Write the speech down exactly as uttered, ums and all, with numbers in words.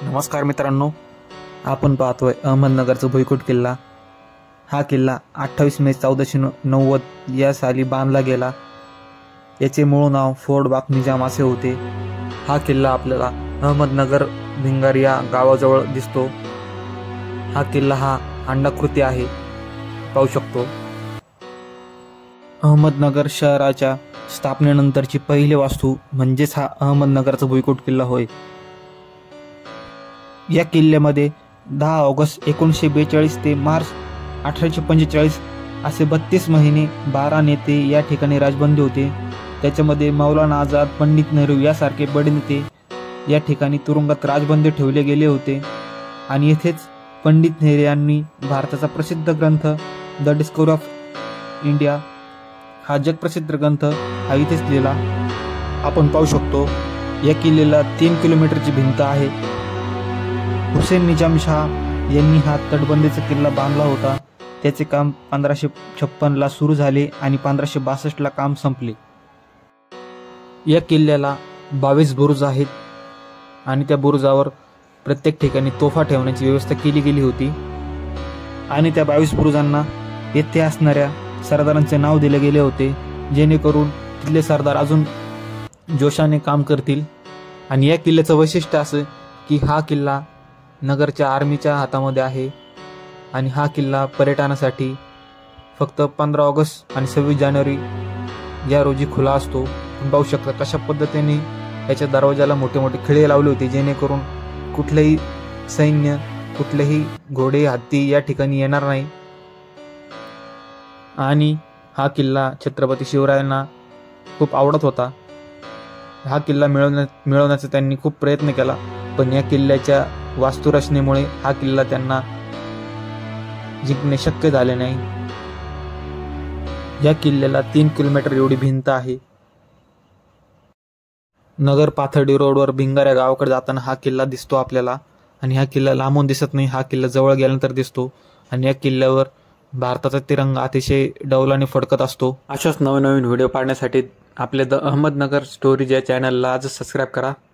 नमस्कार मित्रांनो, आपण पाहतोय अहमदनगरचा भुईकोट किल्ला। हा किल्ला अठ्ठावीस मे चौदाशे नव्वद या साली बांधला गेला। याचे मूळ नाव फोर्ट बाग निजाम असे होते। हा किल्ला आपल्याला अहमदनगर भिंगार या गावाजवळ दिसतो। हा किल्ला हा अंडाकृती आहे, पाहू शकतो। अहमदनगर शहराच्या स्थापनेनंतरची पहिली वास्तू म्हणजेच हा अहमदनगरचा भुईकोट किल्ला होय। या किल्ल्यामध्ये दहा ऑगस्ट एकोणीसशे बेचाळीस ते मार्च अठराशे पंचेचाळीस असे बत्तीस महिने बारा नेते या ठिकाणी राजबंदी होते। त्याच्यामध्ये मौलाना आझाद, पंडित नेहरू यासारखे बडे नेते या ठिकाणी तुरुंगात राजबंदी ठेवले गेले होते। आणि येथेच पंडित नेहरू यांनी भारताचा प्रसिद्ध ग्रंथ द डिस्कवरी ऑफ इंडिया हा जगप्रसिद्ध ग्रंथ हा इथेच लिहिला। आपण पाहू शकतो या किल्ल्याला तीन किलोमीटरची भिंत आहे। हुसेन निजाम शाह यांनी हा तटबंदीचा किल्ला बांधला होता। त्याचे काम पंधराशे छप्पन ला सुरू झाले आणि पंधराशे बासष्ट ला काम संपले। या किल्ल्याला बावीस बुरुज आहेत आणि त्या बुरुजावर प्रत्येक ठिकाणी तोफा ठेवण्याची व्यवस्था केली गेली होती। आणि त्या बावीस बुरुजांना येथे असणाऱ्या सरदारांचे नाव दिले गेले होते, जेणेकरून तिथले सरदार अजून जोशाने काम करतील। आणि या किल्ल्याचं वैशिष्ट्य असं की हा किल्ला नगरच्या आर्मीच्या हातामध्ये आहे आणि हा किल्ला पर्यटनासाठी फक्त पंधरा ऑगस्ट आणि सव्वीस जानेवारी या रोजी खुला असतो। तुम्ही पाहू शकता कशा पद्धतीने याच्या दरवाजाला मोठे मोठे खिळे लावले होते, जेणेकरून कुठलेही सैन्य, कुठलेही घोडे, हत्ती या ठिकाणी येणार नाही। आणि हा किल्ला छत्रपती शिवरायांना खूप आवडत होता। हा किल्ला मिळवण्या मिळवण्याचा त्यांनी खूप प्रयत्न केला, पण या किल्ल्याच्या वास्तुरचनेमुळे हा किल्ला त्यांना जिंकणे शक्य झाले नाही। या किल्ल्याला तीन किलोमीटर एवढी भिंत आहे। नगर पाथर्डी रोडवर भिंगार या गावाकडे जाताना हा किल्ला दिसतो आपल्याला। आणि हा किल्ला लांबून दिसत नाही, हा किल्ला जवळ गेल्यानंतर दिसतो। आणि या किल्ल्यावर भारताचा तिरंगा अतिशय डौलाने फडकत असतो। अशाच नवनवीन व्हिडिओ पाहण्यासाठी आपल्या द अहमदनगर स्टोरीज या चॅनलला आजच सबस्क्राईब करा।